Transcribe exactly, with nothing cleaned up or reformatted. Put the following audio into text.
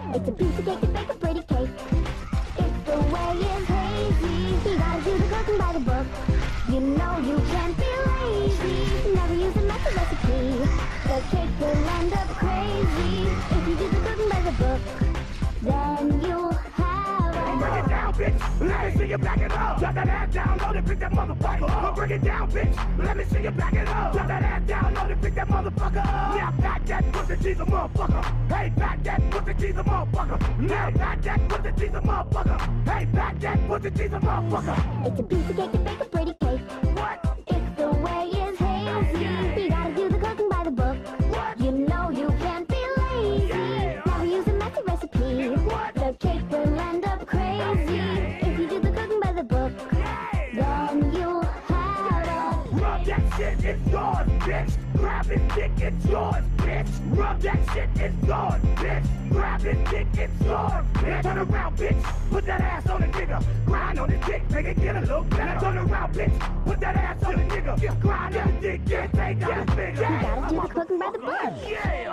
It's a piece of cake to bake a pretty cake. If the way is hazy, you gotta do the cooking by the book. You know you can't be lazy, never use a messy recipe. The cake will end up crazy if you do the cooking by the book. Then you'll have a Break it down, bitch. Let me see you back it up. Drop that ass down, load it, pick that motherfucker up. Break it down, bitch. Let me see you back it up. Drop that ass down, load it, pick that motherfucker up. Now back that pussy, she's a motherfucker. Hey, back that pussy, she's a motherfucker. Now back that pussy, she's a motherfucker. Hey, back that pussy, she's a motherfucker. It's a piece of cake to bake a pretty cake. What? If the way is hazy, you gotta do the cooking by the book. What? You know you can't be lazy, Yeah. never use a messy recipe. What? The cake will end up crazy if you do the cooking by the book. Then you'll have a Rub that shit, it's yours, bitch. Grab his dick, it's yours, bitch. Rub that shit, it's yours, bitch. Grab his dick, it's yours, bitch. Turn around, bitch. Put that ass on the nigga. Grind on his dick, make it get a little better. Turn around, bitch. Put that ass on the nigga. Grind on his dick, get take out his finger. you gotta do the cooking by the book. Yeah.